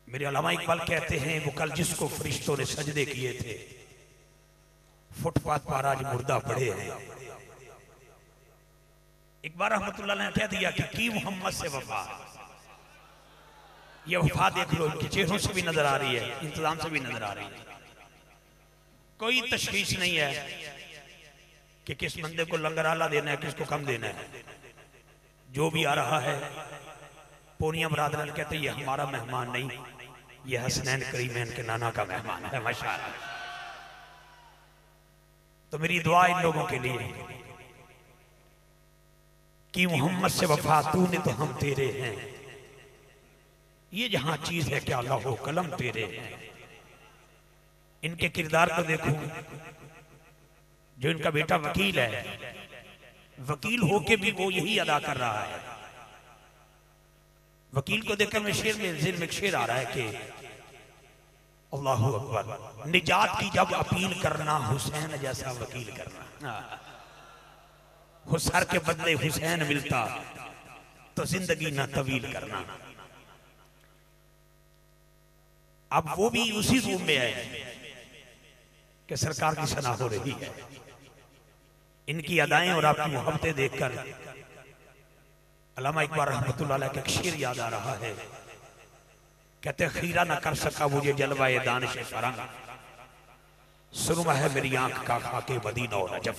میرے علامہ اقبال کہتے ہیں وہ کل جس کو فرشتوں نے سجدے کیے تھے فٹ پاتھ پر آج مردہ پڑے ہیں۔ اقبال رحمت اللہ نے کہہ دیا کہ کی محمد سے وفا، یہ وفا دیکھ لو، ان کے چہروں سے بھی نظر آ رہی ہے، انتظام سے بھی نظر آ رہی ہے۔ کوئی تشخیص نہیں ہے کہ کس بندے کو لنگر آلہ دینا ہے، کس کو کم دینا ہے۔ جو بھی آ رہا ہے پونیا برادران کہتے ہیں یہ ہمارا مہمان نہیں، یہ حسنین کریمین کے نانا کا مہمان ہے۔ ماشاءاللہ۔ تو میری دعا ان لوگوں کے لیے کہ محمد سے وفا تو نے تو ہم تیرے ہیں، یہ جہاں چیز ہے کیا لوح و قلم تیرے ہیں۔ ان کے کردار کو دیکھو، جو ان کا بیٹا وکیل ہے، وکیل ہو کے بھی وہ یہی ادا کر رہا ہے۔ وکیل کو دیکھ کر میں ذہن میں ایک شعر آ رہا ہے کہ اللہ اکبر، نجات کی جب اپیل کرنا حسین جیسا وکیل کرنا، سر کے بدلے حسین ملتا تو زندگی نہ طویل کرنا۔ اب وہ بھی اسی روم میں ہے کہ سرکار کی ثنا ہو رہی ہے۔ ان کی ادائیں اور آپ کی محبتیں دیکھ کر علامہ اقبال رحمت اللہ علیہ کا ایک شعر یاد آ رہا ہے، کہتے خیرہ نہ کر سکا مجھے جلوہ دانش فرنگ، سرمہ ہے میری آنکھ کا خاک مدینہ و نجف۔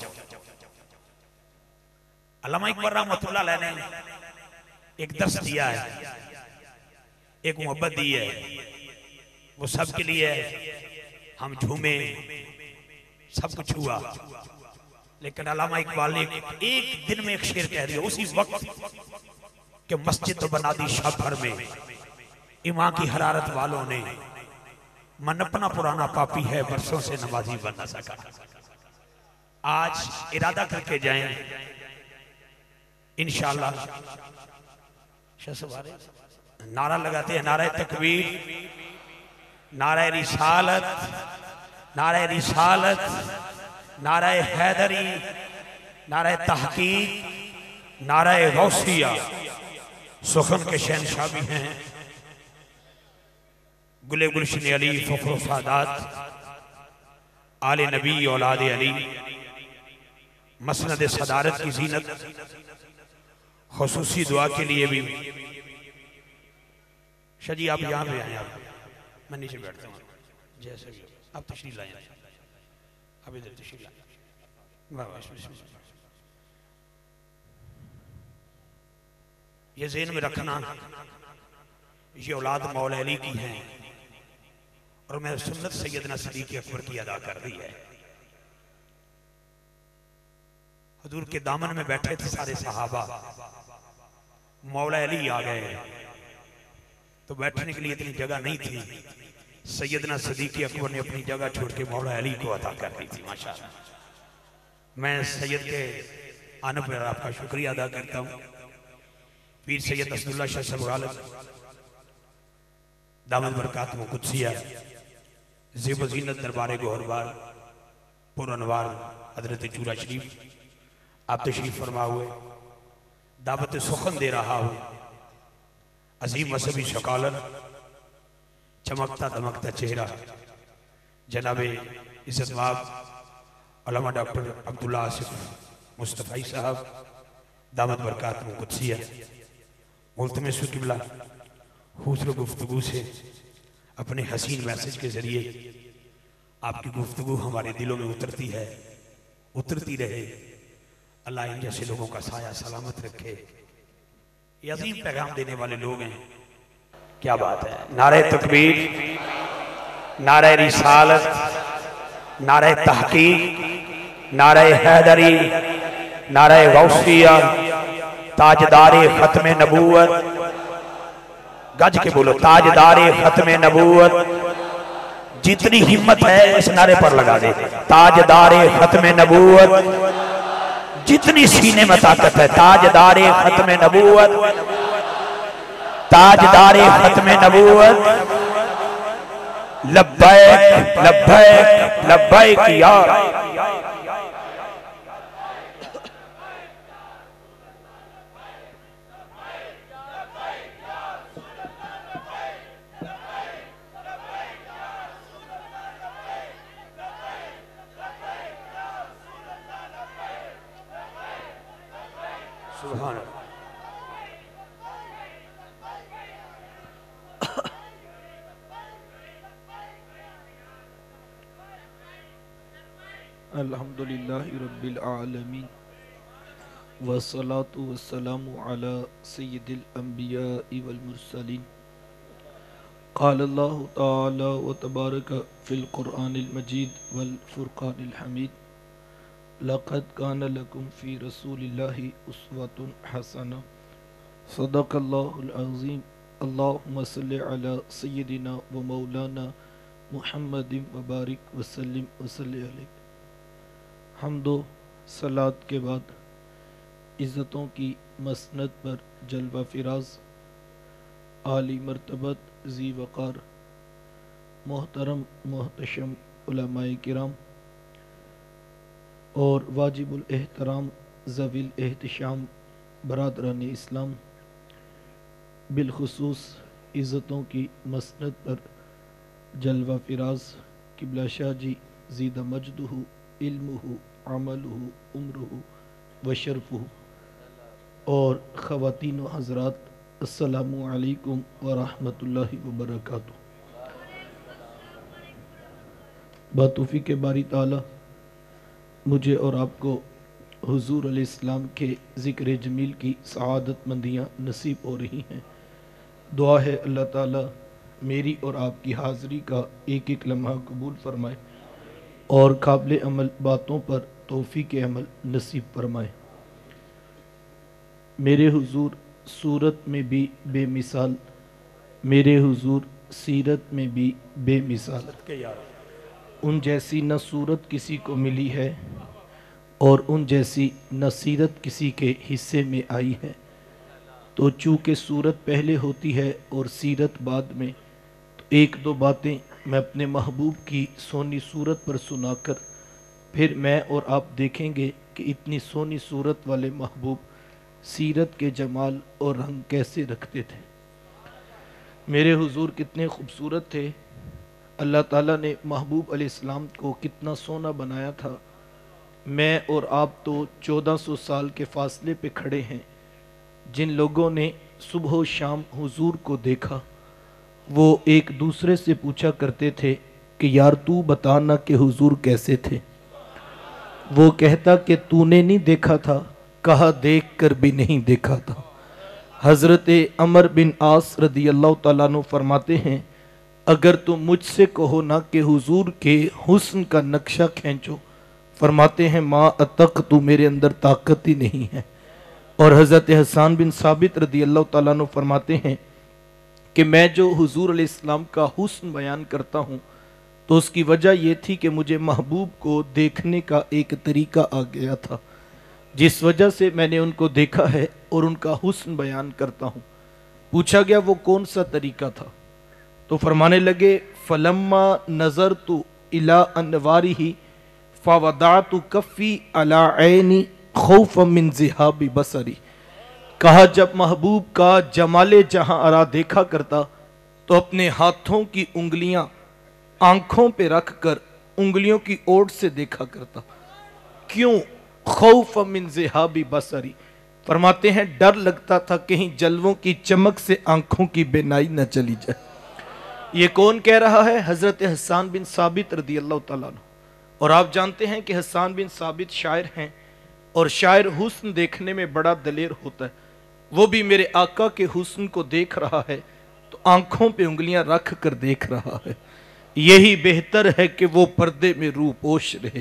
علامہ اقبال رحمت اللہ علیہ نے ایک درس دیا ہے، ایک محبت دی ہے، وہ سب کے لیے ہے، ہم جھومے، سب کچھ ہوا، لیکن علامہ اقبال نے ایک دن میں ایک شعر کہہ دیا اسی وقت کہ مسجد بنا دی شب بھر میں امام کی حرارت والوں نے، من اپنا پرانا پاپی ہے برسوں سے نمازی بن نہ سکا۔ آج ارادہ کر کے جائیں انشاءاللہ، نعرہ لگاتے ہیں، نعرہ تکبیر، نعرہ رسالت، نعرہ رسالت، نعرہ حیدری، نعرہ تحقیق، نعرہ غوثیہ۔ سخن کے شہنشاہ بھی ہیں گلے گلشن علی، فخر و سعادات، آل نبی اولاد علی، مسند صدارت کی زینت۔ خصوصی دعا کے لیے بھی شاہ جی آپ یہاں پہ آئیں، آپ میں نیچے بیٹھتا ہوں، جیسے بھی آپ تشریف لائیں، آپ ادھر تشریف لائیں۔ یہ ذہن میں رکھنا یہ اولاد مولا علی کی ہیں اور میں سنت سیدنا صدیق اکبر کی ادا کر دی ہے۔ حضور کے دامن میں بیٹھے تھے سارے صحابہ، مولا علی آ گئے تو بیٹھنے کے لیے اتنی جگہ نہیں تھی، سیدنا صدیق اکبر نے اپنی جگہ چھوڑ کے مولا علی کو عطا کر دی تھی۔ ماشاءاللہ، میں سید کے آنے پر آپ کا شکریہ ادا کرتا ہوں۔ پیر سید اسداللہ شاہ صاحب غالب دامن برکاتہ قدسیہ، زیب و زینت دربار گوہربار پر انوار حضرت چورا شریف، آپ تشریف فرما ہوئے، دعوت سخن دے رہا ہوں، عظیم مذہبی شکالر، چمکتا دمکتا چہرہ، جناب عزت مآب علامہ ڈاکٹر عبداللہ آصف مصطفی صاحب دامت برکاتہ قدسیہ، ملتمس قبلہ حضور گفتگو سے اپنے حسین میسج کے ذریعے آپ کی گفتگو ہمارے دلوں میں اترتی ہے، اترتی رہے۔ اللہ ان جیسے لوگوں کا سایہ سلامت رکھے۔ یہ عظیم پیغام دینے والے لوگ ہیں، کیا بات ہے۔ نعرہ تکبیر، نعرہ رسالت، نعرہ تحقیق، نعرہ حیدری، نعرہ غوثیہ، تاجدار ختم نبوت، گج کے بولو، تاجدار ختم نبوت۔ جتنی ہمت ہے اس نعرے پر لگا دے، تاجدار ختم نبوت۔ جتنی سینے میں طاقت ہے، تاجدار ختم نبوت، تاجدار ختم نبوت۔ لبیک لبیک لبیک یا الحمدللہ رب العالمین والصلاة والسلام علی سید الانبیاء والمرسلین قال اللہ تعالی وتبارک فی القرآن المجید والفرقان الحمید لقد کان لکم فی رسول اللہ اسوۃ حسنہ صدق اللہ العظیم اللہم صلی علی سیدنا و مولانا محمد وبارک وسلم وصلی علیہ۔ حمد و صلات کے بعد عزتوں کی مسند پر جلوہ فراز عالی مرتبت ذی وقار محترم محتشم علماء کرام اور واجب الاحترام ذوی الاحتشام برادران اسلام، بالخصوص عزتوں کی مسند پر جلوہ فراز قبلہ شاہ جی زیدہ مجدہ علمہ عملہ عمرہ وشرفہ، اور خواتین و حضرات السلام علیکم ورحمۃ اللہ وبرکاتہ۔ بتوفیق باری تعالی مجھے اور آپ کو حضور علیہ السلام کے ذکر جمیل کی سعادت مندیاں نصیب ہو رہی ہیں۔ دعا ہے اللہ تعالی میری اور آپ کی حاضری کا ایک ایک لمحہ قبول فرمائے اور قابل عمل باتوں پر توفیق عمل نصیب فرمائے۔ میرے حضور صورت میں بھی بے مثال، میرے حضور سیرت میں بھی بے مثال، ان جیسی نہ صورت کسی کو ملی ہے اور ان جیسی نہ سیرت کسی کے حصے میں آئی ہے۔ تو چونکہ صورت پہلے ہوتی ہے اور سیرت بعد میں، تو ایک دو باتیں میں اپنے محبوب کی سونی صورت پر سنا کر پھر میں اور آپ دیکھیں گے کہ اتنی سونی صورت والے محبوب سیرت کے جمال اور رنگ کیسے رکھتے تھے۔ میرے حضور کتنے خوبصورت تھے، اللہ تعالیٰ نے محبوب علیہ السلام کو کتنا سونا بنایا تھا۔ میں اور آپ تو 1400 سال کے فاصلے پہ کھڑے ہیں۔ جن لوگوں نے صبح و شام حضور کو دیکھا وہ ایک دوسرے سے پوچھا کرتے تھے کہ یار تو بتانا کہ حضور کیسے تھے۔ وہ کہتا کہ تو نے نہیں دیکھا تھا، کہا دیکھ کر بھی نہیں دیکھا تھا۔ حضرت عمر بن عاص رضی اللہ تعالیٰ عنہ فرماتے ہیں اگر تم مجھ سے کہو نا کہ حضور کے حسن کا نقشہ کھینچو، فرماتے ہیں ما اتق تو میرے اندر طاقت ہی نہیں ہے۔ اور حضرت حسان بن ثابت رضی اللہ تعالیٰ عنہ فرماتے ہیں کہ میں جو حضور علیہ السلام کا حسن بیان کرتا ہوں تو اس کی وجہ یہ تھی کہ مجھے محبوب کو دیکھنے کا ایک طریقہ آ گیا تھا، جس وجہ سے میں نے ان کو دیکھا ہے اور ان کا حسن بیان کرتا ہوں۔ پوچھا گیا وہ کون سا طریقہ تھا، تو فرمانے لگے فلما نظرت الی انوارہ فوضعت کفی علی عینی خوفا من ذہاب بصری۔ کہا جب محبوب کا جمال جہاں آرا دیکھا کرتا تو اپنے ہاتھوں کی انگلیاں آنکھوں پہ رکھ کر انگلیوں کی اوٹ سے دیکھا کرتا۔ کیوں؟ خوف من ذہاب بصری، فرماتے ہیں ڈر لگتا تھا کہیں جلووں کی چمک سے آنکھوں کی بینائی نہ چلی جائے۔ یہ کون کہہ رہا ہے؟ حضرت حسان بن ثابت رضی اللہ تعالیٰ عنہ۔ اور آپ جانتے ہیں کہ حسان بن ثابت شاعر ہیں اور شاعر حسن دیکھنے میں بڑا دلیر ہوتا ہے۔ وہ بھی میرے آقا کے حسن کو دیکھ رہا ہے تو آنکھوں پہ انگلیاں رکھ کر دیکھ رہا ہے۔ یہی بہتر ہے کہ وہ پردے میں رو پوش رہے،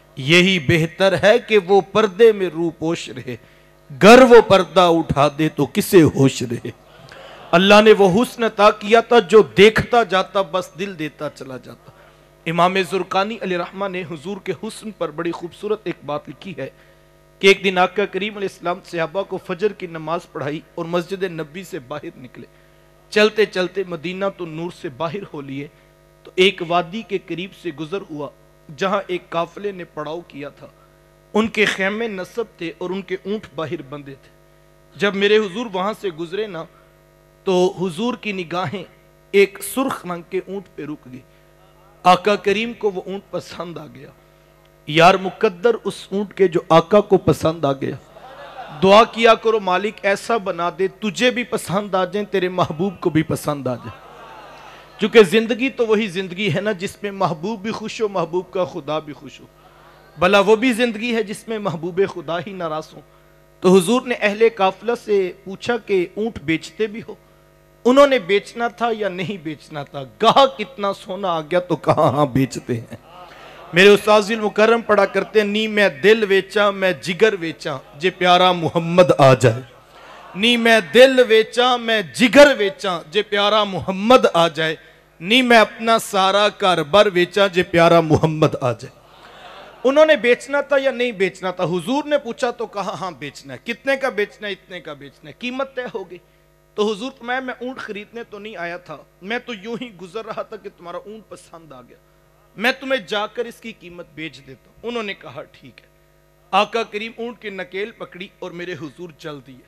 یہی بہتر ہے کہ وہ پردے میں رو پوش رہے، گر وہ پردہ اٹھا دے تو کسے ہوش رہے۔ اللہ نے وہ حسن عطا کیا تھا جو دیکھتا جاتا بس دل دیتا چلا جاتا۔ امام زرقانی علیہ رحمہ نے حضور کے حسن پر بڑی خوبصورت ایک بات لکھی ہے کہ ایک دن آقا کریم علیہ السلام صحابہ کو فجر کی نماز پڑھائی اور مسجد نبی سے باہر نکلے۔ چلتے چلتے مدینہ تو نور سے باہر ہو لیے تو ایک وادی کے قریب سے گزر ہوا جہاں ایک قافلے نے پڑاؤ کیا تھا۔ ان کے خیمے نصب تھے اور ان کے اونٹ باہر بندھے تھے۔ جب میرے حضور وہاں سے گزرے نا تو حضور کی نگاہیں ایک سرخ رنگ کے اونٹ پہ رک گئی۔ آقا کریم کو وہ اونٹ پسند آ گیا۔ یار مقدر اس اونٹ کے جو آقا کو پسند آ گیا، دعا کیا کرو مالک ایسا بنا دے تجھے بھی پسند آ جائیں، تیرے محبوب کو بھی پسند آ جائیں۔ چونکہ زندگی تو وہی زندگی ہے نا جس میں محبوب بھی خوش ہو، محبوب کا خدا بھی خوش ہو۔ بھلا وہ بھی زندگی ہے جس میں محبوب خدا ہی ناراض ہوں؟ تو حضور نے اہل قافلہ سے پوچھا کہ اونٹ بیچتے بھی ہو؟ انہوں نے بیچنا تھا یا نہیں بیچنا تھا؟ کہا کتنا سونا آ گیا تو کہا ہاں بیچتے ہیں۔ میرے استاذ المکرم پڑھا کرتے ہیں، نی میں دل ویچا میں جگر ویچا جے پیارا محمد آ جائے، نی میں دل ویچا میں جگر ویچا جے پیارا محمد آ جائے، نی میں اپنا سارا کاربار ویچا جے پیارا محمد آ جائے۔ انہوں نے بیچنا تھا یا نہیں بیچنا تھا؟ حضور نے پوچھا تو کہا ہاں بیچنا ہے۔ کتنے کا بیچنا ہے؟ اتنے کا بیچنا ہے۔ قیمت طے ہو گئی۔ تو حضور فرمایا میں اونٹ خریدنے تو نہیں آیا تھا، میں تو یوں ہی گزر رہا تھا کہ تمہارا اونٹ پسند آ گیا، میں تمہیں جا کر اس کی قیمت بیچ دیتا ہوں۔ انہوں نے کہا ٹھیک ہے۔ آقا کریم اونٹ کی نکیل پکڑی اور میرے حضور چل دیے۔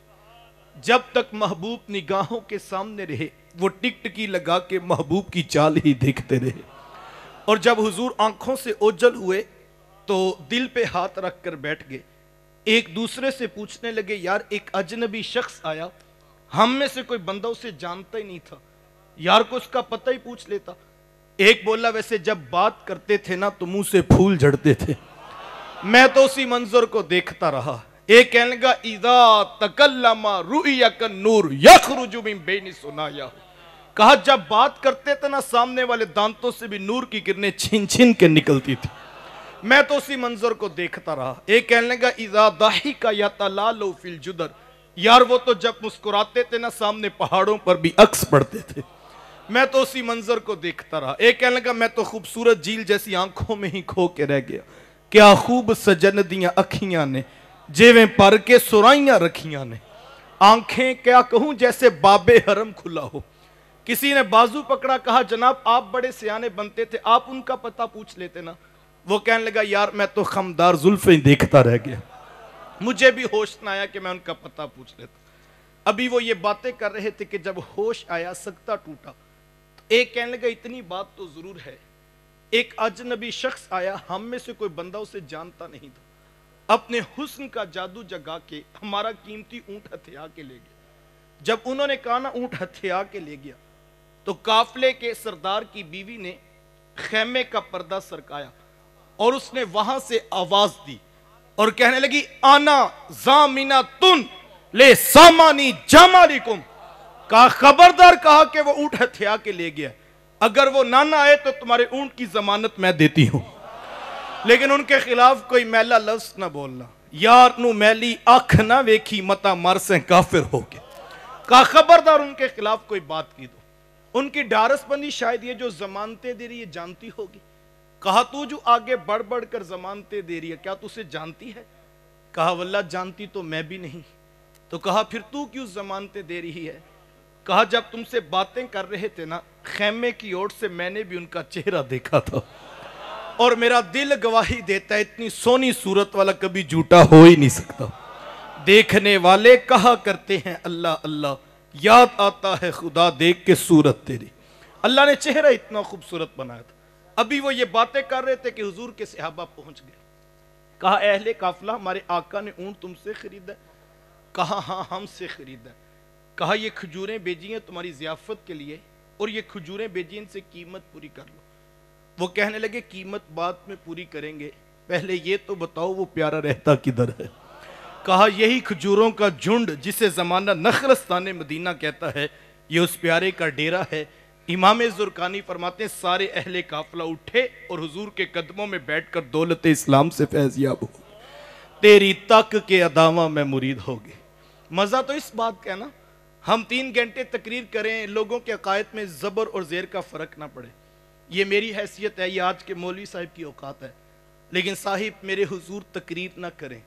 جب تک محبوب نگاہوں کے سامنے رہے وہ ٹک ٹکی لگا کے محبوب کی چال ہی دیکھتے رہے، اور جب حضور آنکھوں سے اوجل ہوئے تو دل پہ ہاتھ رکھ کر بیٹھ گئے۔ ایک دوسرے سے پوچھنے لگے یار ایک اجنبی شخص آیا، ہم میں سے کوئی بندہ اسے جانتا ہی نہیں تھا، یار کو اس کا پتہ ہی پوچھ لیتا۔ ایک بولا ویسے جب بات کرتے تھے نا تو منہ سے پھول جھڑتے تھے، میں تو اسی منظر کو دیکھتا رہا۔ ایک کہنے لگا اذا تکلم رؤیا کالنور یخرج من بین ثنایا، کہا جب بات کرتے تھے نا سامنے والے دانتوں سے بھی نور کی کرنیں چھن چھن کے نکلتی تھی، میں تو اسی منظر کو دیکھتا رہا۔ ایک کہنے لگا اذا ضحک یتلال فی الجدر، یار وہ تو جب مسکراتے تھے نا سامنے پہاڑوں پر بھی عکس پڑتے تھے، میں تو اسی منظر کو دیکھتا رہا۔ ایک کہنے لگا میں تو خوبصورت جھیل جیسی آنکھوں میں ہی کھو کے رہ گیا، کیا خوب سجن دیاں اکھیاں نے جیویں پر کے سرائیاں رکھیاں نے، آنکھیں کیا کہوں جیسے باب حرم کھلا ہو۔ کسی نے بازو پکڑا، کہا جناب آپ بڑے سیانے بنتے تھے، آپ ان کا پتہ پوچھ لیتے نا۔ وہ کہنے لگا یار میں تو خمدار زلفیں دیکھتا رہ گیا، مجھے بھی ہوش نہ آیا کہ میں ان کا پتہ پوچھ لیتا۔ ابھی وہ یہ باتیں کر رہے تھے کہ جب ہوش آیا سکتہ ٹوٹا، تو ایک کہنے لگا اتنی بات تو ضرور ہے، ایک اجنبی شخص آیا، ہم میں سے کوئی بندہ اسے جانتا نہیں تھا، اپنے حسن کا جادو جگا کے ہمارا قیمتی اونٹ ہتھیا کے لے گیا۔ جب انہوں نے کہا نا اونٹ ہتھیا کے لے گیا تو قافلے کے سردار کی بیوی نے خیمے کا پردہ سرکایا اور اس نے وہاں سے آواز دی اور کہنے لگی آنا ضامنۃ لسامانی جمالکم، کہا خبردار، کہا کہ وہ اونٹ ہتھیا کے لے گیا، اگر وہ نہ آئے تو تمہارے اونٹ کی ضمانت میں دیتی ہوں، لیکن ان کے خلاف کوئی میلا لفظ نہ بولنا، یار نو میلی آنکھ نہ ویکھی متا مرسیں کافر ہو کے، کہا خبردار ان کے خلاف کوئی بات کی دو۔ ان کی ڈارس بندی شاید یہ جو ضمانتیں دے رہی ہے جانتی ہوگی۔ کہا تو جو آگے بڑھ بڑھ کر ضمانتیں دے رہی ہے کیا تو اسے جانتی ہے؟ کہا واللہ جانتی تو میں بھی نہیں۔ تو کہا پھر تو کیوں ضمانتیں دے رہی ہے؟ کہا جب تم سے باتیں کر رہے تھے نا خیمے کی اوٹ سے میں نے بھی ان کا چہرہ دیکھا تھا، اور میرا دل گواہی دیتا ہے اتنی سونی صورت والا کبھی جھوٹا ہو ہی نہیں سکتا۔ دیکھنے والے کہا کرتے ہیں اللہ اللہ، یاد آتا ہے خدا دیکھ کے صورت تیری۔ اللہ نے چہرہ اتنا خوبصورت بنایا تھا۔ ابھی وہ یہ باتیں کر رہے تھے کہ حضور کے صحابہ پہنچ گئے۔ کہا اہل قافلہ ہمارے آقا نے اونٹ تم سے خریدا ہے؟ کہا ہاں ہم سے خریدا ہے۔ کہا یہ کھجوریں بیجی ہیں تمہاری ضیافت کے لیے، اور یہ کھجوریں بیجی ان سے قیمت پوری کر لو۔ وہ کہنے لگے قیمت بعد میں پوری کریں گے، پہلے یہ تو بتاؤ وہ پیارا رہتا کدھر ہے؟ کہا یہی کھجوروں کا جھنڈ جسے زمانہ نخلستان مدینہ کہتا ہے، یہ اس پیارے کا ڈیرا ہے۔ امام زرقانی فرماتے ہیں سارے اہل قافلہ اٹھے اور حضور کے قدموں میں بیٹھ کر دولت اسلام سے فیض یاب ہو، تیری تک کے ادامہ میں مرید ہوگے۔ مزہ تو اس بات کا ہے نا، ہم 3 گھنٹے تقریر کریں، لوگوں کے عقائد میں زبر اور زیر کا فرق نہ پڑے، یہ میری حیثیت ہے، یہ آج کے مولوی صاحب کی اوقات ہے، لیکن صاحب میرے حضور تقریر نہ کریں،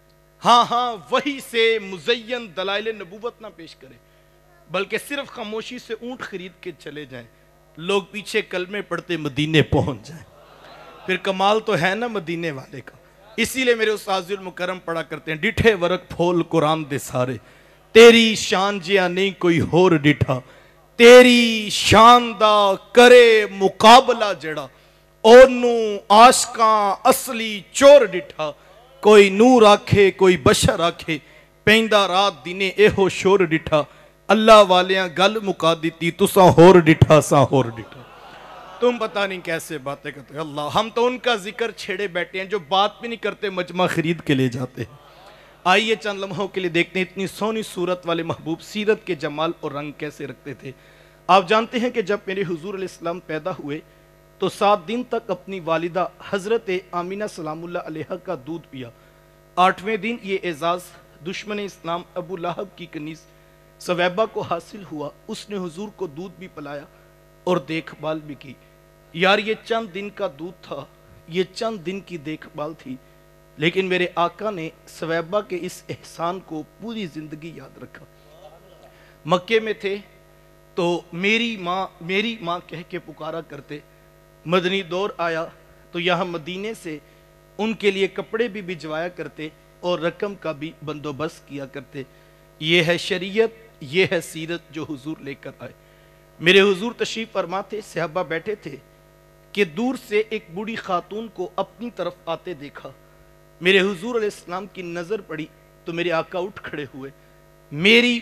ہاں وہی سے مزین دلائل نبوت نہ پیش کریں، بلکہ صرف خاموشی سے اونٹ خرید کے چلے جائیں، لوگ پیچھے کلمے پڑھتے مدینے پہنچ جائیں، پھر کمال تو ہے نا مدینے والے کا۔ اسی لئے میرے استاذ المکرم پڑھا کرتے ہیں ڈٹھے ورق پھول قرآن دے سارے، تیری شان جیا نہیں کوئی ہور ڈٹھا، تیری شان دا کرے مقابلہ جڑا، اونو عاشقاں اصلی چور ڈٹھا، کوئی نور آکھے کوئی بشر آکھے، پیندہ رات دینے ایہو شور ڈٹھا، اللہ والیاں گل مکا دیتی تساں ہور ڈٹھا ساں ہور ڈٹھا۔ تم پتہ نہیں کیسے باتیں کرتے ہیں اللہ. ہم تو ان کا ذکر چھیڑے بیٹھے ہیں جو بات بھی نہیں کرتے, مجمع خرید کے لے جاتے ہیں. آئیے چند لمحوں کے لیے دیکھتے ہیں اتنی سونی صورت والے محبوب سیرت کے جمال اور رنگ کیسے رکھتے تھے. آپ جانتے ہیں کہ جب میرے حضور علیہ السلام پیدا ہوئے تو 7 دن تک اپنی والدہ حضرت آمینہ سلام اللہ علیہ کا دودھ پیا. 8ویں دن یہ اعزاز دشمن اسلام ابو لہب کی کنیز سویبہ کو حاصل ہوا. اس نے حضور کو دودھ بھی پلایا اور دیکھ بھال بھی کی. یار یہ چند دن کا دودھ تھا, یہ چند دن کی دیکھ بھال تھی, لیکن میرے آقا نے سویبہ کے اس احسان کو پوری زندگی یاد رکھا. مکے میں تھے تو میری ماں کہہ کے پکارا کرتے. مدنی دور آیا تو یہاں مدینے سے ان کے لیے کپڑے بھی بھجوایا کرتے اور رقم کا بھی بندوبست کیا کرتے. یہ ہے شریعت, یہ ہے سیرت جو حضور لے کر آئے. میرے حضور تشریف فرما تھے, صحابہ بیٹھے تھے کہ دور سے ایک بوڑھی خاتون کو اپنی طرف آتے دیکھا. میرے حضور علیہ السلام کی نظر پڑی تو میرے آقا اٹھ کھڑے ہوئے, میری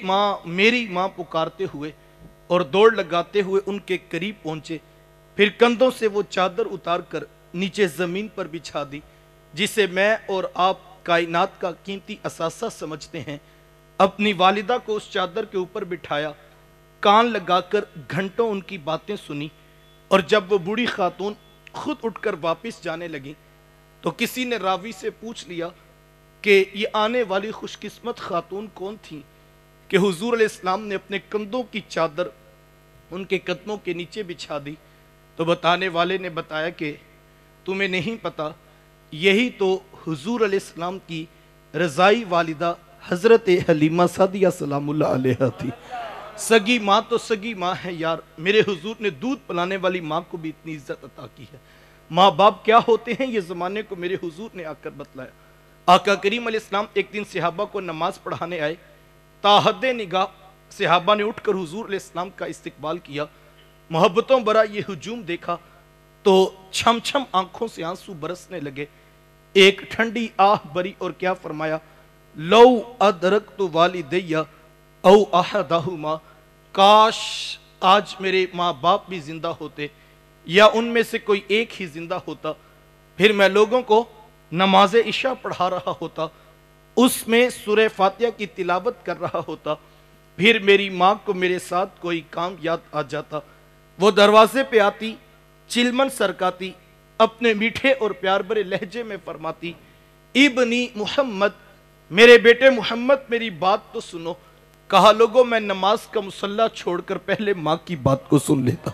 ماں پکارتے ہوئے اور دوڑ لگاتے ہوئے ان کے قریب پہنچے. پھر کندھوں سے وہ چادر اتار کر نیچے زمین پر بچھا دی جسے میں اور آپ کائنات کا قیمتی اثاثہ سمجھتے ہیں. اپنی والدہ کو اس چادر کے اوپر بٹھایا, کان لگا کر گھنٹوں ان کی باتیں سنی, اور جب وہ بوڑھی خاتون خود اٹھ کر واپس جانے لگی تو کسی نے راوی سے پوچھ لیا کہ یہ آنے والی خوش قسمت خاتون کون تھی کہ حضور علیہ السلام نے اپنے کندھوں کی چادر ان کے قدموں کے نیچے بچھا دی. تو بتانے والے نے بتایا کہ تمہیں نہیں پتا, یہی تو حضور علیہ السلام کی رضائی والدہ حضرت حلیمہ سعدیہ سلام اللہ علیہ تھی. سگی ماں تو سگی ماں ہے یار. میرے حضور نے دودھ پلانے والی ماں کو بھی اتنی عزت عطا کی ہے. ماں باپ کیا ہوتے ہیں یہ زمانے کو میرے حضور نے آ کر بتلایا. آقا کریم علیہ السلام ایک دن صحابہ کو نماز پڑھانے آئے. تاحد نگاہ صحابہ نے اٹھ کر حضور علیہ السلام کا استقبال کیا. محبتوں برا یہ ہجوم دیکھا تو چھم چھم آنکھوں سے آنسو برسنے لگے. ایک ٹھنڈی آہ بری اور کیا فرمایا, لو ادرکت والدیہ او احدہما, کاش آج میرے ماں باپ بھی زندہ ہوتے یا ان میں سے کوئی ایک ہی زندہ ہوتا, پھر میں لوگوں کو نماز عشاء پڑھا رہا ہوتا, اس میں سورہ فاتحہ کی تلاوت کر رہا ہوتا, پھر میری ماں کو میرے ساتھ کوئی کام یاد آ جاتا, وہ دروازے پہ آتی, چلمن سرکاتی, اپنے میٹھے اور پیار بھرے لہجے میں فرماتی, ابنی محمد, میرے بیٹے محمد میری بات تو سنو. کہا لوگوں میں نماز کا مصلی چھوڑ کر پہلے ماں کی بات کو سن لیتا.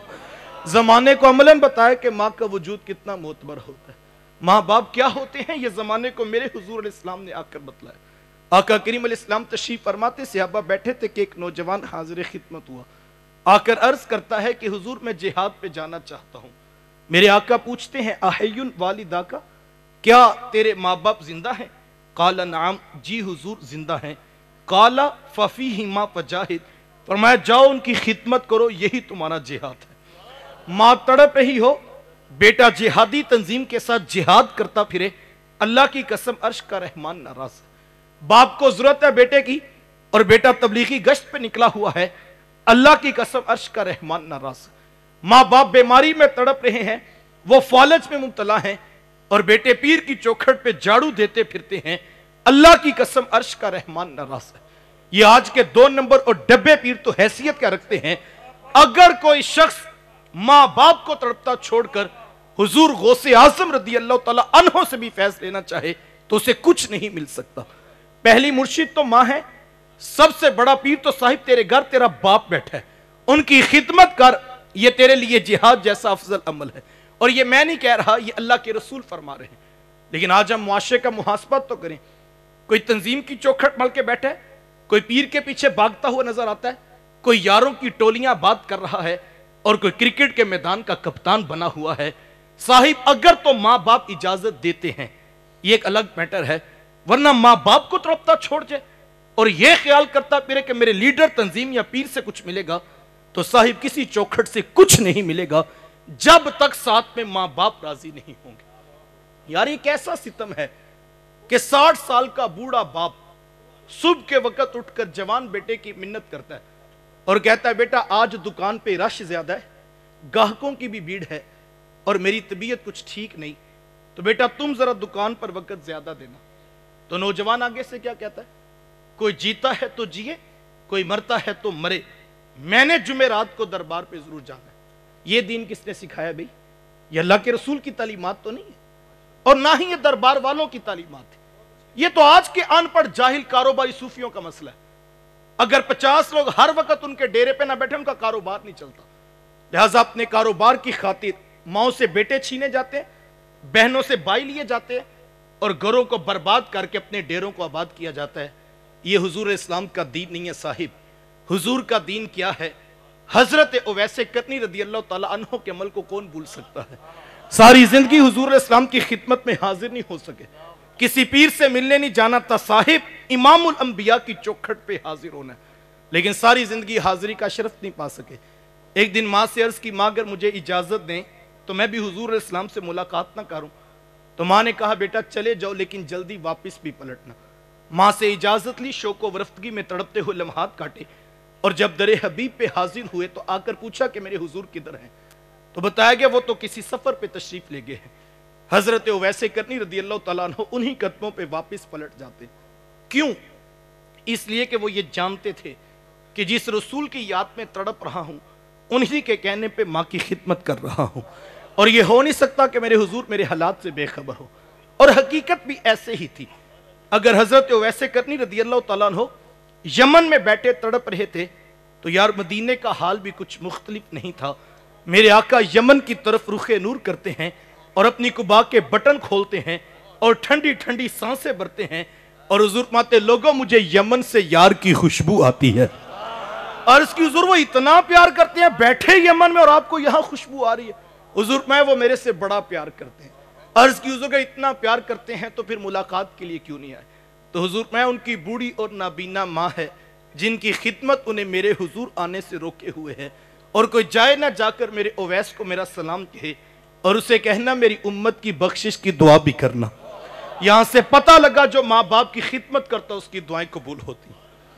زمانے کو عملاً بتایا کہ ماں کا وجود کتنا معتبر ہوتا ہے. ماں باپ کیا ہوتے ہیں یہ زمانے کو میرے حضور علیہ السلام نے آ کر بتلایا. آقا کریم علیہ السلام تشریف فرماتے, صحابہ بیٹھے تھے کہ ایک نوجوان حاضر خدمت ہوا. آ کر عرض کرتا ہے کہ حضور میں جہاد پہ جانا چاہتا ہوں. میرے آقا پوچھتے ہیں احیٌ والدہ کا, کیا تیرے ماں باپ زندہ ہیں؟ قال نعم, جی حضور زندہ ہیں. قال ففیہما فجاہد, فرمایا جاؤ ان کی خدمت کرو, یہی تمہارا جہاد ہے. ماں تڑپ رہی ہو, بیٹا جہادی تنظیم کے ساتھ جہاد کرتا پھرے, اللہ کی قسم عرش کا رحمان ناراض ہے. باپ کو ضرورت ہے بیٹے کی اور بیٹا تبلیغی گشت پہ نکلا ہوا ہے, اللہ کی قسم عرش کا رحمان ناراض ہے. ماں باپ بیماری میں تڑپ رہے ہیں, وہ فالج میں مبتلا ہیں, اور بیٹے پیر کی چوکھٹ پہ جھاڑو دیتے پھرتے ہیں, اللہ کی قسم عرش کا رحمان ناراض ہے. یہ آج کے 2 نمبر اور ڈبے پیر تو حیثیت کیا رکھتے ہیں. اگر کوئی شخص ماں باپ کو تڑپتا چھوڑ کر حضور غوث اعظم رضی اللہ تعالیٰ عنہ سے بھی فیض لینا چاہے تو اسے کچھ نہیں مل سکتا. پہلی مرشد تو ماں ہے, سب سے بڑا پیر تو صاحب تیرے گھر تیرا باپ بیٹھا ہے, ان کی خدمت کر, یہ تیرے لیے جہاد جیسا افضل عمل ہے. اور یہ میں نہیں کہہ رہا, یہ اللہ کے رسول فرما رہے ہیں. لیکن آج ہم معاشرے کا محاسبہ تو کریں. کوئی تنظیم کی چوکھٹ مل کے بیٹھا ہے, کوئی پیر کے پیچھے بھاگتا ہوا نظر آتا ہے, کوئی یاروں کی ٹولیاں بات کر رہا ہے, اور کوئی کرکٹ کے میدان کا کپتان بنا ہوا ہے. صاحب اگر تو ماں باپ اجازت دیتے ہیں یہ ایک الگ میٹر ہے, ورنہ ماں باپ کو تڑپتا چھوڑ جائے اور یہ خیال کرتا پھرے کہ میرے لیڈر تنظیم یا پیر سے کچھ ملے گا, تو صاحب کسی چوکھٹ سے کچھ نہیں ملے گا جب تک ساتھ میں ماں باپ راضی نہیں ہوں گے. یار یہ کیسا ستم ہے کہ 60 سال کا بوڑھا باپ صبح کے وقت اٹھ کر جوان بیٹے کی منت کرتا ہے اور کہتا ہے بیٹا آج دکان پہ رش زیادہ ہے, گاہکوں کی بھی بھیڑ ہے اور میری طبیعت کچھ ٹھیک نہیں، تو بیٹا تم ذرا دکان پر وقت زیادہ دینا۔ تو نوجوان آگے سے کیا کہتا ہے؟ کوئی جیتا ہے تو جیے، کوئی مرتا ہے تو مرے، میں نے جمعرات کو دربار پہ ضرور جانا ہے۔ یہ دین کس نے سکھایا بھئی؟ یہ اللہ کے رسول کی تعلیمات تو نہیں ہے، اور نہ ہی یہ دربار والوں کی تعلیمات ہے۔ یہ تو آج کے ان پڑھ جاہل کاروباری صوفیوں کا مسئلہ ہے۔ اگر 50 لوگ ہر وقت ان کے ڈیرے پہ نہ بیٹھے، ان کا کاروبار نہیں چلتا۔ لہٰذا اپنے کاروبار کی خاطر ماؤں سے بیٹے چھینے جاتے ہیں، بہنوں سے بھائی لیے جاتے ہیں، اور گھروں کو برباد کر کے اپنے ڈیروں کو آباد کیا جاتا ہے۔ یہ حضور اسلام کا دین نہیں ہے صاحب۔ حضور کا دین کیا ہے؟ حضرت اویس قرنی رضی اللہ تعالیٰ عنہ کے عمل کو کون بھول سکتا ہے؟ ساری زندگی حضور اسلام کی خدمت میں حاضر نہیں ہو سکے، کسی پیر سے ملنے نہیں جانا تھا صاحب، امام الانبیاء کی چوکھٹ پہ حاضر ہونا ہے، لیکن ساری زندگی حاضری کا شرف نہیں پا سکے۔ ایک دن ماں سے عرض کی، ماں اگر مجھے اجازت دیں تو میں بھی حضور اسلام سے ملاقات نہ کروں؟ تو ماں نے کہا بیٹا چلے جاؤ، لیکن جلدی واپس بھی پلٹنا۔ ماں سے اجازت لی، شوق و ورفتگی میں تڑپتے ہوئے لمحات کاٹے، اور جب در حبیب پہ حاضر ہوئے تو آ کر پوچھا کہ میرے حضور کدھر ہیں؟ تو بتایا گیا وہ تو کسی سفر پہ تشریف لے گئے ہیں۔ حضرت اویس قرنی رضی اللہ تعالیٰ عنہ انہی قدموں پہ واپس پلٹ جاتے۔ کیوں؟ اس لیے کہ وہ یہ جانتے تھے کہ جس رسول کی یاد میں تڑپ رہا ہوں، انہی کے کہنے پہ ماں کی خدمت کر رہا ہوں، اور یہ ہو نہیں سکتا کہ میرے حضور میرے حالات سے بے خبر ہو۔ اور حقیقت بھی ایسے ہی تھی۔ اگر حضرت اویس قرنی رضی اللہ تعالیٰ عنہ یمن میں بیٹھے تڑپ رہے تھے تو یار مدینے کا حال بھی کچھ مختلف نہیں تھا۔ میرے آقا یمن کی طرف رخ نور کرتے ہیں اور اپنی قبا کے بٹن کھولتے ہیں اور ٹھنڈی ٹھنڈی سانسیں بھرتے ہیں، اور حضور فرماتے لوگوں مجھے یمن سے یار کی خوشبو آتی ہے۔ عرض کی حضور وہ اتنا پیار کرتے ہیں بیٹھے یمن میں اور آپ کو یہاں خوشبو آ رہی ہے؟ حضور میں وہ میرے سے بڑا پیار کرتے ہیں۔ عرض کی حضور کا اتنا پیار کرتے ہیں تو پھر ملاقات کے لیے کیوں نہیں آئے؟ تو حضور میں ان کی بوڑھی اور نابینا ماں ہے جن کی خدمت انہیں میرے حضور آنے سے روکے ہوئے ہے، اور کوئی جائے نہ جا کر میرے اویس کو میرا سلام کہے اور اسے کہنا میری امت کی بخشش کی دعا بھی کرنا۔ یہاں سے پتہ لگا جو ماں باپ کی خدمت کرتا اس کی دعائیں قبول ہوتی۔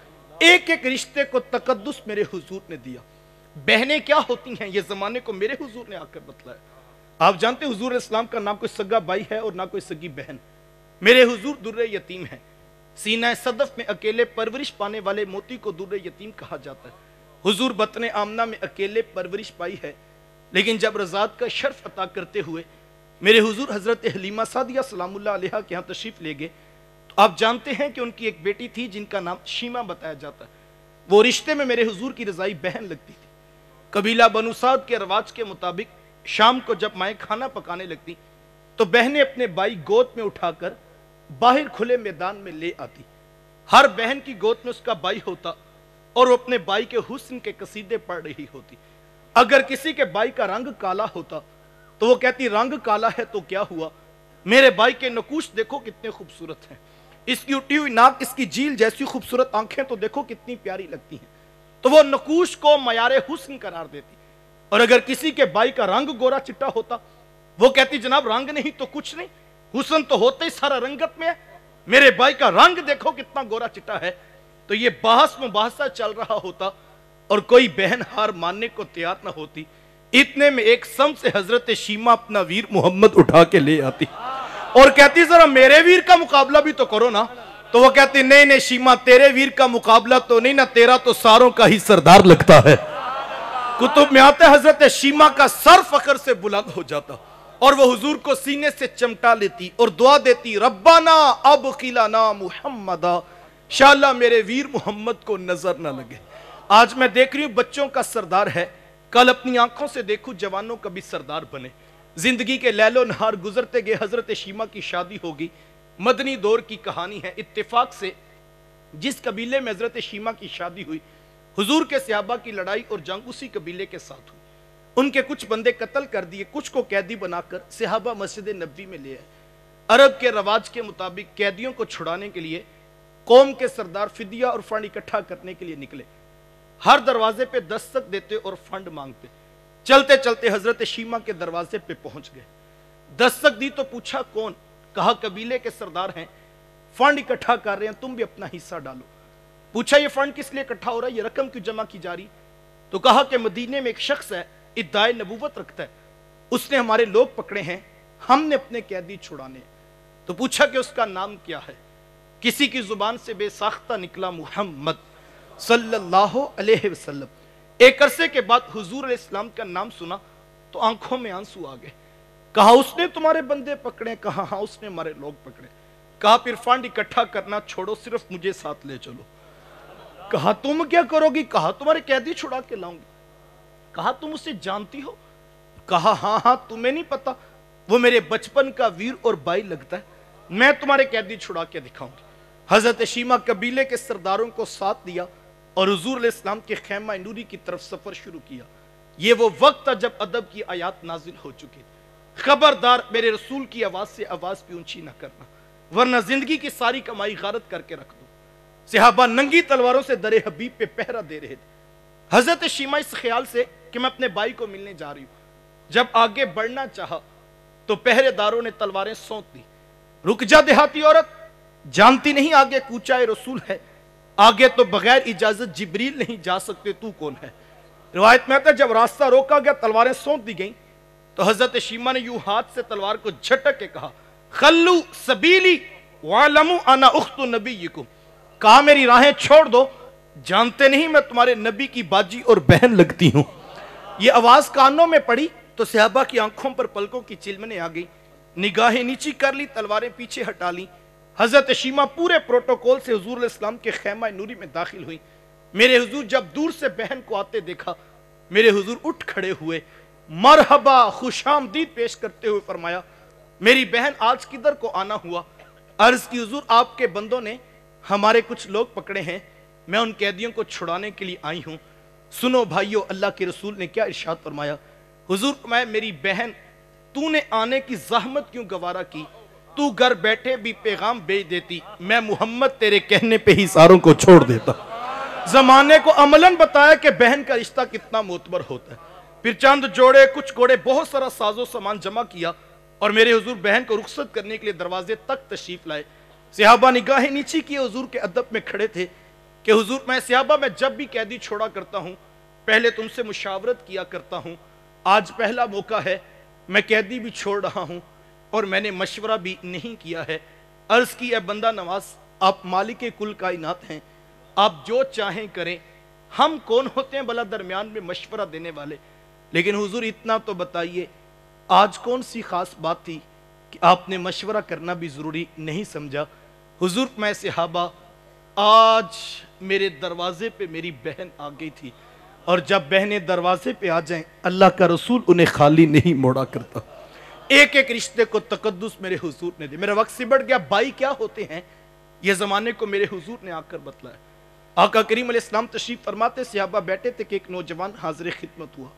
ایک ایک رشتے کو تقدس میرے حضور نے دیا۔ بہنیں کیا ہوتی ہیں یہ زمانے کو میرے حضور نے آ کر بتلایا۔ آپ جانتے حضور اسلام کا نہ کوئی سگا بھائی ہے اور نہ کوئی سگی بہن۔ میرے حضور در یتیم ہیں۔ سینہ صدف میں اکیلے پرورش پانے والے موتی کو در یتیم کہا جاتا ہے۔ حضور بطن آمنہ میں اکیلے پرورش پائی ہے، لیکن جب رضاعت کا شرف عطا کرتے ہوئے میرے حضور حضرت حلیمہ سعدیہ سلام اللہ علیہا کے ہاں تشریف لے گئے تو آپ جانتے ہیں کہ ان کی ایک بیٹی تھی جن کا نام شیمہ بتایا جاتا ہے۔ وہ رشتے میں میرے حضور کی رضائی بہن لگتی تھی۔ قبیلہ بنو سعد کے رواج کے مطابق شام کو جب مائیں کھانا پکانے لگتی تو بہنیں اپنے بھائی گود میں اٹھا کر باہر کھلے میدان میں لے آتی۔ ہر بہن کی گود میں اس کا بھائی ہوتا اور وہ اپنے بھائی کے حسن کے قصیدے پڑھ رہی ہوتی۔ اگر کسی کے بھائی کا رنگ کالا ہوتا تو وہ کہتی رنگ کالا ہے تو کیا ہوا، میرے بھائی کے نقوش دیکھو کتنے خوبصورت ہیں، اس کی اٹھی ہوئی ناک، اس کی جھیل جیسی خوبصورت آنکھیں تو دیکھو کتنی پیاری لگتی ہیں۔ تو وہ نقوش کو معیار حسن قرار دیتی۔ اور اگر کسی کے بھائی کا رنگ گورا چٹا ہوتا وہ کہتی جناب رنگ نہیں تو کچھ نہیں، حسن تو ہوتا ہی سارا رنگت میں ہے، میرے بھائی کا رنگ دیکھو کتنا گورا چٹا ہے۔ تو یہ بحث مباحثہ چل رہا ہوتا اور کوئی بہن ہار ماننے کو تیار نہ ہوتی۔ اتنے میں ایک سم سے حضرت شیمہ اپنا ویر محمد اٹھا کے لے آتی اور کہتی ذرا میرے ویر کا مقابلہ بھی تو کرو نا۔ تو وہ کہتی نہیں نہیں شیمہ تیرے ویر کا مقابلہ تو نہیں نا، تیرا تو ساروں کا ہی سردار لگتا ہے۔ کتب میں آتا ہے حضرت شیمہ کا سر فخر سے بلند ہو جاتا اور وہ حضور کو سینے سے چمٹا لیتی اور دعا دیتی ربنا ابقلنا محمدا، انشاءاللہ میرے ویر محمد کو نظر نہ لگے۔ آج میں دیکھ رہی ہوں بچوں کا سردار ہے، کل اپنی آنکھوں سے دیکھوں جوانوں کا بھی سردار بنے۔ زندگی کے لیل و نہار گزرتے گئے، حضرت شیمہ کی شادی ہوگی۔ مدنی دور کی کہانی ہے۔ اتفاق سے جس قبیلے میں حضرت شیمہ کی شادی ہوئی، حضور کے صحابہ کی لڑائی اور جنگ اسی قبیلے کے ساتھ ہوئی۔ ان کے کچھ بندے قتل کر دیے، کچھ کو قیدی بنا کر صحابہ مسجد نبوی میں لے آئے۔ عرب کے رواج کے مطابق قیدیوں کو چھڑانے کے لیے قوم کے سردار فدیہ اور فنڈ اکٹھا کرنے کے لیے نکلے۔ ہر دروازے پہ دستک دیتے اور فنڈ مانگتے۔ چلتے چلتے حضرت شیمہ کے دروازے پہ پہنچ گئے۔ دستک دی تو پوچھا کون؟ کہا قبیلے کے سردار ہیں، فنڈ اکٹھا کر رہے ہیں، تم بھی اپنا حصہ ڈالو۔ پوچھا یہ فنڈ کس لیے اکٹھا ہو رہا ہے، یہ رقم کیوں جمع کی جا رہی؟ تو کہا کہ مدینے میں ایک شخص ہے ادعائے نبوت رکھتا ہے، اس نے ہمارے لوگ پکڑے ہیں، ہم نے اپنے قیدی چھڑانے ہیں۔ تو پوچھا کہ اس کا نام کیا ہے؟ کسی کی زبان سے بے ساختہ نکلا محمد صلی اللہ علیہ وسلم۔ ایک عرصے کے بعد حضور علیہ السلام کا نام سنا تو آنکھوں میں آنسو آ گئے۔ کہا اس نے تمہارے بندے پکڑے؟ کہا ہاں اس نے ہمارے لوگ پکڑے۔ کہا پھر فنڈ اکٹھا کرنا چھوڑو، صرف مجھے ساتھ لے چلو۔ کہا تم کیا کرو گی؟ کہا تمہارے قیدی چھڑا کے لاؤں گی۔ کہا تم اسے جانتی ہو؟ کہا ہاں ہاں، تمہیں نہیں پتا، وہ میرے بچپن کا ویر اور بھائی لگتا ہے، میں تمہارے قیدی چھڑا کے دکھاؤں گی۔ حضرت شیمہ قبیلے کے سرداروں کو ساتھ دیا اور حضور علیہ السلام کے خیمہ نوری کی طرف سفر شروع کیا۔ یہ وہ وقت تھا جب ادب کی آیات نازل ہو چکی تھی۔ خبردار میرے رسول کی آواز سے آواز بھی اونچی نہ کرنا، ورنہ زندگی کی ساری کمائی غارت کر کے رکھ دو۔ صحابہ ننگی تلواروں سے در حبیب پہ پہرا دے رہے تھے۔ حضرت شیمہ اس خیال سے کہ میں اپنے بھائی کو ملنے جا رہی ہوں، جب آگے بڑھنا چاہا تو پہرے داروں نے تلواریں سونت دی۔ رک جا دیہاتی عورت، جانتی نہیں آگے کوچہ رسول ہے، آگے تو بغیر اجازت جبریل نہیں جا سکتے، تو کون ہے؟ روایت میں آتا ہے جب راستہ روکا گیا، تلواریں سونت دی گئیں تو حضرت شیمہ نے یوں ہاتھ سے تلوار کو جھٹک کے کہا خلو سبیلی وعلموا انا اخت نبیکم، کہا میری راہیں چھوڑ دو، جانتے نہیں میں تمہارے نبی کی باجی اور بہن لگتی ہوں۔ یہ آواز کانوں میں پڑی تو صحابہ کی آنکھوں پر پلکوں کی چلمنے آ گئی، نگاہیں نیچی کر لی، تلواریں پیچھے ہٹا لی۔ حضرت شیمہ پورے پروٹوکول سے حضور علیہ السلام کے خیمہ نوری میں داخل ہوئی۔ میرے حضور جب دور سے بہن کو آتے دیکھا، میرے حضور اٹھ کھڑے ہوئے، مرحبا خوش آمدید پیش کرتے ہوئے فرمایا میری بہن آج کدھر کو آنا ہوا؟ عرض کی حضور آپ کے بندوں نے ہمارے کچھ لوگ پکڑے ہیں، میں ان قیدیوں کو چھڑانے کے لیے آئی ہوں۔ سنو بھائیو، اللہ کے رسول نے کیا ارشاد فرمایا؟ حضور فرمایا میری بہن تو نے آنے کی زحمت کیوں گوارا کی؟ تو گھر بیٹھے بھی پیغام بھیج دیتی، میں محمد تیرے کہنے پہ ہی ساروں کو چھوڑ دیتا۔ زمانے کو عملاً بتایا کہ بہن کا رشتہ کتنا معتبر ہوتا ہے۔ پھر چند جوڑے، کچھ گھوڑے، بہت سارا ساز و سامان جمع کیا اور میرے حضور بہن کو رخصت کرنے کے لیے دروازے تک تشریف لائے۔ صحابہ نگاہیں نیچی کیے حضور کے ادب میں کھڑے تھے کہ حضور میں صحابہ میں جب بھی قیدی چھوڑا کرتا ہوں پہلے تم سے مشاورت کیا کرتا ہوں، آج پہلا موقع ہے، میں قیدی بھی چھوڑ رہا ہوں اور میں نے مشورہ بھی نہیں کیا ہے۔ عرض کی اے بندہ نواز، آپ مالک کل کائنات ہیں، آپ جو چاہیں کریں، ہم کون ہوتے ہیں بلا درمیان میں مشورہ دینے والے؟ لیکن حضور اتنا تو بتائیے آج کون سی خاص بات تھی کہ آپ نے مشورہ کرنا بھی ضروری نہیں سمجھا؟ حضور میں صحابہ آج میرے دروازے پہ میری بہن آ گئی تھی، اور جب بہنیں دروازے پہ آ جائیں اللہ کا رسول انہیں خالی نہیں موڑا کرتا۔ ایک ایک رشتے کو تقدس میرے حضور نے دی۔ میرا وقت سمٹ گیا، بھائی کیا ہوتے ہیں یہ زمانے کو میرے حضور نے آ کر بتلایا۔ آقا کریم علیہ السلام تشریف فرماتے، صحابہ بیٹھے تھے کہ ایک نوجوان حاضر خدمت ہوا،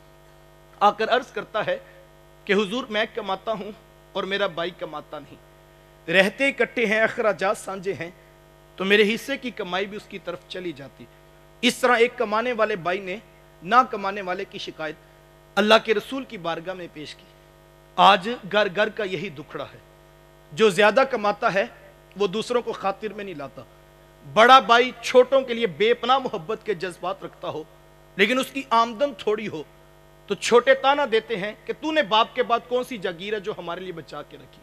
آ کر عرض کرتا ہے کہ حضور میں کماتا ہوں اور میرا بھائی کماتا نہیں، رہتے اکٹھے ہیں، اخراجات سانجے ہیں، تو میرے حصے کی کمائی بھی اس کی طرف چلی جاتی۔ اس طرح ایک کمانے والے بھائی نے نہ کمانے والے کی شکایت اللہ کے رسول کی بارگاہ میں پیش کی۔ آج گھر گھر کا یہی دکھڑا ہے، جو زیادہ کماتا ہے وہ دوسروں کو خاطر میں نہیں لاتا۔ بڑا بھائی چھوٹوں کے لیے بے پناہ محبت کے جذبات رکھتا ہو، لیکن اس کی آمدن تھوڑی ہو تو چھوٹے تانا دیتے ہیں کہ تو نے باپ کے بعد کون سی جاگیر ہے جو ہمارے لیے بچا کے رکھی؟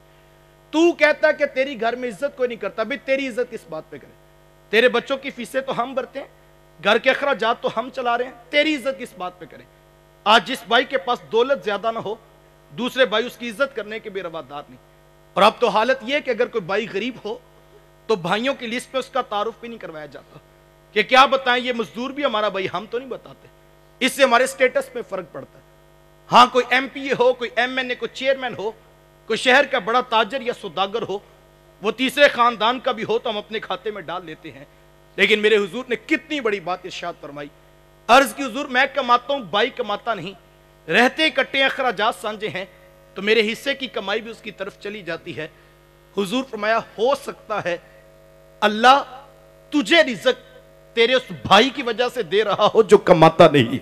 تو کہتا ہے کہ تیری گھر میں عزت کوئی نہیں کرتا، بھی تیری عزت کس بات پہ کرے؟ تیرے بچوں کی فیسیں تو ہم بھرتے ہیں، گھر کے اخراجات تو ہم چلا رہے ہیں، تیری عزت کس بات پہ کرے؟ آج جس بھائی کے پاس دولت زیادہ نہ ہو، دوسرے بھائی اس کی عزت کرنے کے بھی روادار نہیں۔ اور اب تو حالت یہ ہے کہ اگر کوئی بھائی غریب ہو تو بھائیوں کی لسٹ پہ اس کا تعارف بھی نہیں کروایا جاتا کہ کیا بتائیں یہ مزدور بھی ہمارا بھائی، ہم تو نہیں بتاتے۔ اس سے ہمارے سٹیٹس میں فرق پڑتا ہے۔ ہاں کوئی ایم پی اے ہو، کوئی ایم این اے، کوئی چیئرمین ہو، کوئی شہر کا بڑا تاجر یا سوداگر ہو، وہ تیسرے خاندان کا بھی ہو تو ہم اپنے کھاتے میں ڈال لیتے ہیں۔ لیکن میرے حضور نے کتنی بڑی بات ارشاد فرمائی۔ عرض کی حضور میں کماتا ہوں، بھائی کماتا نہیں، رہتے اکٹھے اخراجات سانجے ہیں، تو میرے حصے کی کمائی بھی اس کی طرف چلی جاتی ہے۔ حضور فرمایا ہو سکتا ہے اللہ تجھے رزق تیرے اس بھائی کی وجہ سے دے رہا ہو جو کماتا نہیں۔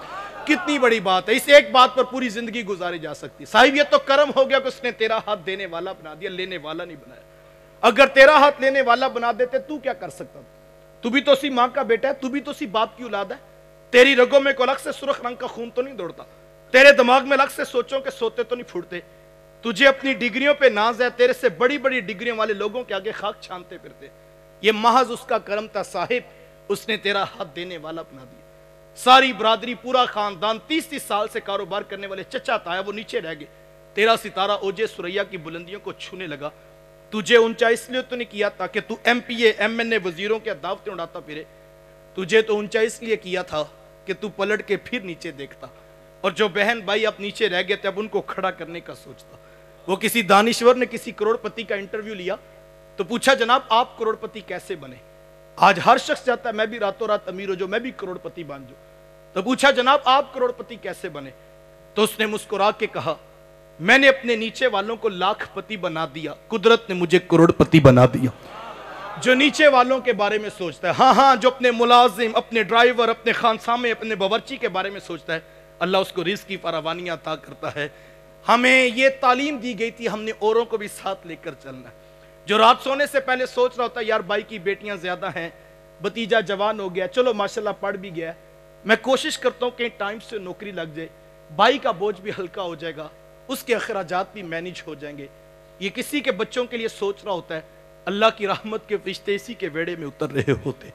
کتنی بڑی بات ہے، اس ایک بات پر پوری زندگی گزاری جا سکتی۔ صاحب یہ تو کرم ہو گیا کہ اس نے تیرا ہاتھ دینے والا بنا دیا، لینے والا نہیں بنایا۔ اگر تیرا ہاتھ لینے والا بنا دیتے تو کیا کر سکتا؟ تو بھی تو اسی ماں کا بیٹا ہے، تو بھی تو اسی باپ کی اولاد ہے، تیری رگوں میں کوئی الگ سے سرخ رنگ کا خون تو نہیں دوڑتا، तेरे दिमाग में अलग से सोचो कि सोते तो नहीं फूटते, तुझे अपनी डिग्रियों पे नाज है, तेरे से बड़ी बड़ी डिग्रियों वाले लोगों के आगे खाक छानते फिरते। ये महज उसका करम था साहिब, उसने तेरा हाथ देने वाला बना दिया। सारी बरादरी, पूरा खानदान, 30-30 साल से कारोबार करने वाले चचा ताया वो नीचे रह गए। तेरा सितारा ओजे सुरैया की बुलंदियों को छूने लगा। तुझे ऊंचा इसलिए तो नहीं किया था कि तू MPA MNA वजीरों के दावतें उड़ाता फिरे, तुझे तो ऊंचा इसलिए किया था कि तू पलट के फिर नीचे देखता, और जो बहन भाई अब नीचे रह गए थे अब उनको खड़ा करने का सोचता। वो किसी दानिश्वर ने किसी करोड़पति का इंटरव्यू लिया तो पूछा, जनाब आप करोड़पति कैसे बने? आज हर शख्स चाहता है मैं भी रातों रात अमीर हो जाऊं, मैं भी करोड़पति बन जाऊं। तो पूछा, जनाब आप करोड़पति कैसे बने? तो उसने मुस्कुरा के कहा, मैंने अपने नीचे वालों को लाखपति बना दिया, कुदरत ने मुझे करोड़पति बना दिया। जो नीचे वालों के बारे में सोचता है, हाँ हाँ, जो अपने मुलाजिम, अपने ड्राइवर, अपने खानसामे, अपने बावर्ची के बारे में सोचता है, अल्लाह उसको रिज़्क़ की फरावानियां अता करता है। हमें ये तालीम दी गई थी, हमने औरों को भी साथ लेकर चलना है। जो रात सोने से पहले सोच रहा होता है, यार भाई की बेटियां ज्यादा हैं, भतीजा जवान हो गया, चलो माशाल्लाह पढ़ भी गया, मैं कोशिश करता हूँ कि टाइम से नौकरी लग जाए, भाई का बोझ भी हल्का हो जाएगा, उसके अखराजात भी मैनेज हो जाएंगे। ये किसी के बच्चों के लिए सोच रहा होता है, अल्लाह की रहमत के फरिश्ते इसी के वेड़े में उतर रहे होते।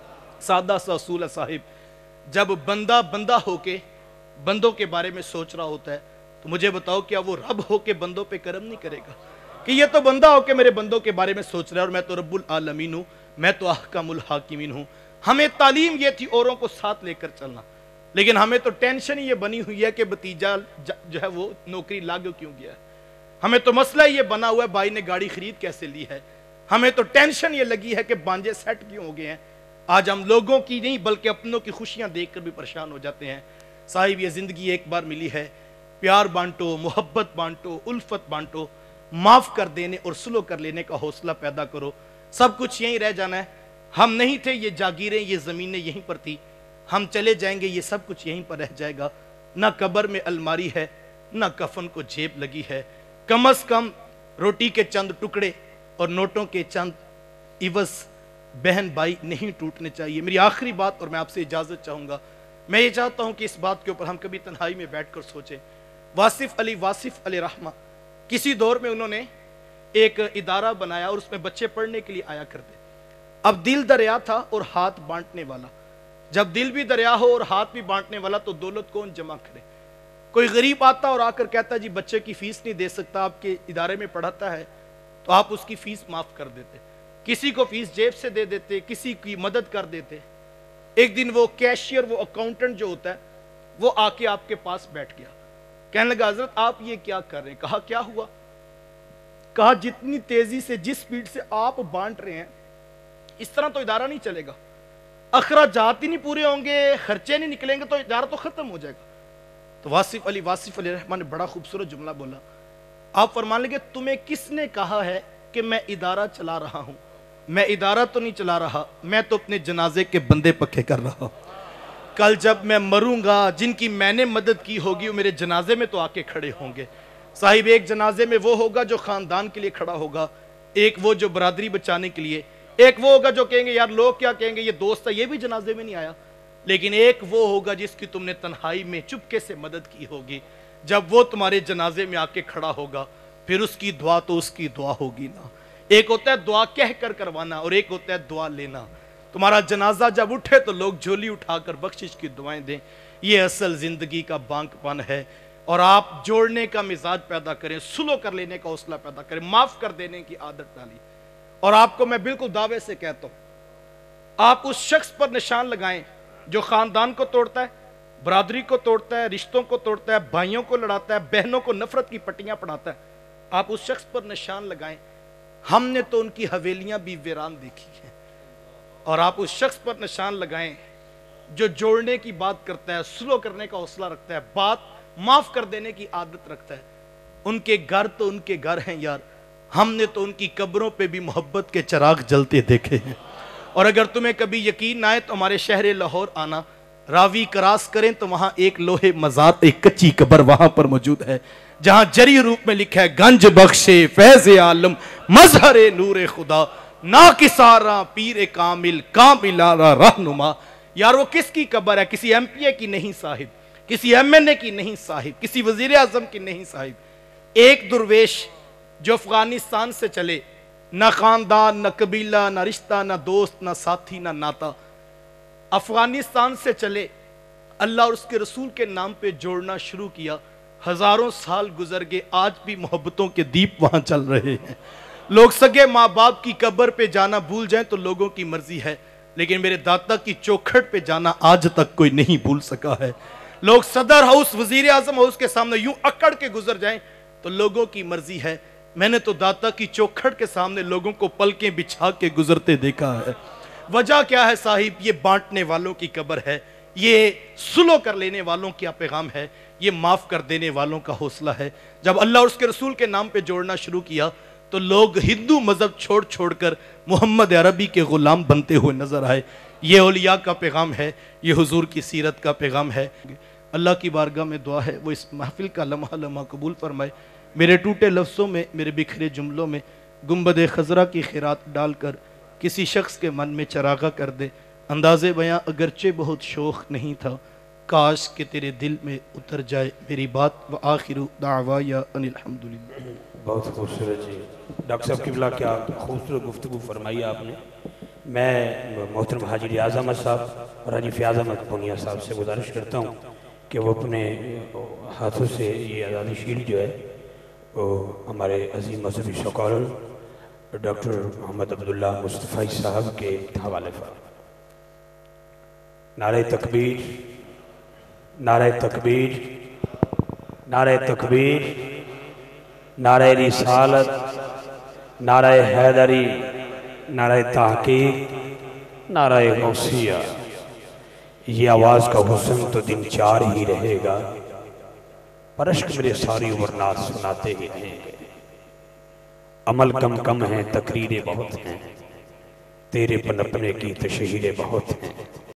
सादा सा असूल है साहिब, जब बंदा बंदा होके बंदों के बारे में सोच रहा होता है, तो मुझे बताओ क्या वो रब होके बंदों पे करम नहीं करेगा? कि ये तो बंदा होके मेरे बंदों के बारे में सोच रहा है और मैं तो रब्बुल आलमीन हूं, मैं तो अहकामुल हाकिमीन हूं। हमें तालीम ये थी औरों को साथ लेकर चलना, लेकिन हमें तो टेंशन ये बनी हुई है कि भतीजा जो है वो नौकरी लाग क्यों गया है। हमें तो मसला ये बना हुआ है भाई ने गाड़ी खरीद कैसे ली है। हमें तो टेंशन ये लगी है कि बांजे सेट क्यों हो गए हैं। आज हम लोगों की नहीं बल्कि अपनों की खुशियां देखकर भी परेशान हो जाते हैं। साहिब ये जिंदगी एक बार मिली है, प्यार बांटो, मोहब्बत बांटो, उल्फत बांटो, माफ कर देने और सुलह कर लेने का हौसला पैदा करो। सब कुछ यहीं रह जाना है। हम नहीं थे, ये जागीरें, ये जमीनें यहीं पर थी, हम चले जाएंगे, ये सब कुछ यहीं पर रह जाएगा। ना कब्र में अलमारी है, ना कफन को जेब लगी है। कम अज कम रोटी के चंद टुकड़े और नोटों के चंद इवज बहन भाई नहीं टूटने चाहिए। मेरी आखिरी बात, और मैं आपसे इजाजत चाहूंगा, मैं ये चाहता हूं कि इस बात के ऊपर हम कभी तन्हाई में बैठकर सोचें। वासिफ अली रहमा, किसी दौर में उन्होंने एक इदारा बनाया और उसमें बच्चे पढ़ने के लिए आया करते। अब दिल दरिया था और हाथ बांटने वाला। जब दिल भी दरिया हो और हाथ भी बांटने वाला तो दौलत कौन जमा करे? कोई गरीब आता और आकर कहता जी बच्चे की फीस नहीं दे सकता, आपके इदारे में पढ़ाता है, तो आप उसकी फीस माफ कर देते। किसी को फीस जेब से दे देते, किसी की मदद कर देते। एक दिन वो कैशियर, वो अकाउंटेंट जो होता है, वो आके आपके पास बैठ गया, कहने लगा हजरत आप ये क्या कर रहे हैं? कहा क्या हुआ? कहा जितनी तेजी से, जिस स्पीड से आप बांट रहे हैं, इस तरह तो इदारा नहीं चलेगा। अखराजात ही नहीं पूरे होंगे, खर्चे नहीं निकलेंगे तो इदारा तो खत्म हो जाएगा। तो वासिफ अली रहमान ने बड़ा खूबसूरत जुमला बोला। आप फरमान लगे, तुम्हें किसने कहा है कि मैं इदारा चला रहा हूं? मैं इदारा तो नहीं चला रहा, मैं तो अपने जनाजे के बंदे पक्के कर रहा हूं। कल जब मैं मरूंगा, जिनकी मैंने मदद की होगी वो मेरे जनाजे में तो आके खड़े होंगे। साहिब एक जनाजे में वो होगा जो खानदान के लिए खड़ा होगा, एक वो जो बरादरी बचाने के लिए, एक वो होगा जो कहेंगे यार लोग क्या कहेंगे, ये दोस्त है ये भी जनाजे में नहीं आया, लेकिन एक वो होगा जिसकी तुमने तन्हाई में चुपके से मदद की होगी। जब वो तुम्हारे जनाजे में आके खड़ा होगा, फिर उसकी दुआ तो उसकी दुआ होगी ना। एक होता है दुआ कह कर करवाना और एक होता है दुआ लेना। तुम्हारा जनाजा जब उठे तो लोग झोली उठाकर बख्शिश की दुआएं दें। ये असल जिंदगी का बांकपन है। और आप जोड़ने का मिजाज पैदा करें, सुलह कर लेने का हौसला पैदा करें, माफ कर देने की आदत डाली। और आपको मैं बिल्कुल दावे से कहता हूं, आप उस शख्स पर निशान लगाएं जो खानदान को तोड़ता है, बरादरी को तोड़ता है, रिश्तों को तोड़ता है, भाइयों को लड़ाता है, बहनों को नफरत की पट्टियां पढ़ाता है। आप उस शख्स पर निशान लगाएं। हमने तो उनकी हवेलियां भी वीरान देखी हैं। और आप उस शख्स पर निशान लगाएं जो जोड़ने की बात करता है, सुलह करने का हौसला रखता है, बात माफ कर देने की आदत रखता है। उनके घर तो उनके घर हैं यार, हमने तो उनकी कब्रों पे भी मोहब्बत के चिराग जलते देखे हैं। और अगर तुम्हें कभी यकीन ना आए तो हमारे शहर लाहौर आना, रावी क्रॉस करें तो वहां एक लोहे मजार, एक कच्ची कब्र वहां पर मौजूद है, जहां जरी रूप में लिखा है गंज बख्शे फैज आलम मजहरे नूरे खुदा ना किसारा पीर कामिल कामिलारा रहनुमा। यार वो किसकी कब्र है? किसी एमपीए की नहीं साहिब, کسی MNA کی نہیں صاحب، کسی وزیر اعظم کی نہیں صاحب، ایک درویش جو افغانستان سے چلے، نہ خاندان، نہ قبیلہ، نہ رشتہ، نہ دوست، نہ ساتھی، نہ ناتا، افغانستان سے چلے، اللہ اور اس کے رسول کے نام پہ جوڑنا شروع کیا، ہزاروں سال گزر گئے، آج بھی محبتوں کے دیپ وہاں چل رہے ہیں۔ لوگ سگے ماں باپ کی قبر پہ جانا بھول جائیں تو لوگوں کی مرضی ہے، لیکن میرے داتا کی چوکھٹ پہ جانا آج تک کوئی نہیں بھول سکا ہے۔ لوگ صدر ہاؤس، وزیر اعظم ہاؤس کے سامنے یوں اکڑ کے گزر جائیں تو لوگوں کی مرضی ہے، میں نے تو داتا کی چوکھٹ کے سامنے لوگوں کو پلکیں بچھا کے گزرتے دیکھا ہے۔ وجہ کیا ہے صاحب؟ یہ بانٹنے والوں کی قبر ہے، یہ سلو کر لینے والوں کیا پیغام ہے، یہ معاف کر دینے والوں کا حوصلہ ہے۔ جب اللہ اور اس کے رسول کے نام پہ جوڑنا شروع کیا تو لوگ ہندو مذہب چھوڑ چھوڑ کر محمد عربی کے غلام بنتے ہوئے نظر آئے۔ یہ اولیاء کا پیغام ہے، یہ حضور کی سیرت کا پیغام ہے۔ اللہ کی بارگاہ میں دعا ہے وہ اس محفل کا لمحہ لمحہ قبول فرمائے، میرے ٹوٹے لفظوں میں، میرے بکھرے جملوں میں گنبد خضرا کی خیرات ڈال کر کسی شخص کے من میں چراغا کر دے۔ انداز بیاں اگرچہ بہت شوخ نہیں تھا، کاش کہ تیرے دل میں اتر جائے میری بات، وآخر دعوایا ان الحمدللہ۔ بہت خوبصورت جی ڈاکٹر صاحب قبلہ، کیا خوبصورت گفتگو فرمائی آپ نے۔ میں محترم حاجی ریاض احمد صاحب اور حاجی فیاض احمد پونیا صاحب سے گزارش کرتا ہوں کہ وہ اپنے ہاتھوں سے یہ آزادی شیلڈ جو ہے وہ ہمارے عظیم مذہبی سکالر ڈاکٹر محمد عبداللہ مصطفی صاحب کے حوالے پر۔ نعرہ تکبیر، نعرہ تکبیر، نعرہ تکبیر، نعرہ رسالت، نعرہ حیدری، نعرہ تحقیق، نعرہ غوثیہ۔ یہ آواز کا حسن تو دن چار ہی رہے گا، پر اشک میرے ساری عمر نعت سناتے ہی رہیں گے۔ عمل کم کم ہیں، تقریریں بہت ہیں، تیرے پنپنے کی تشہیریں بہت ہیں۔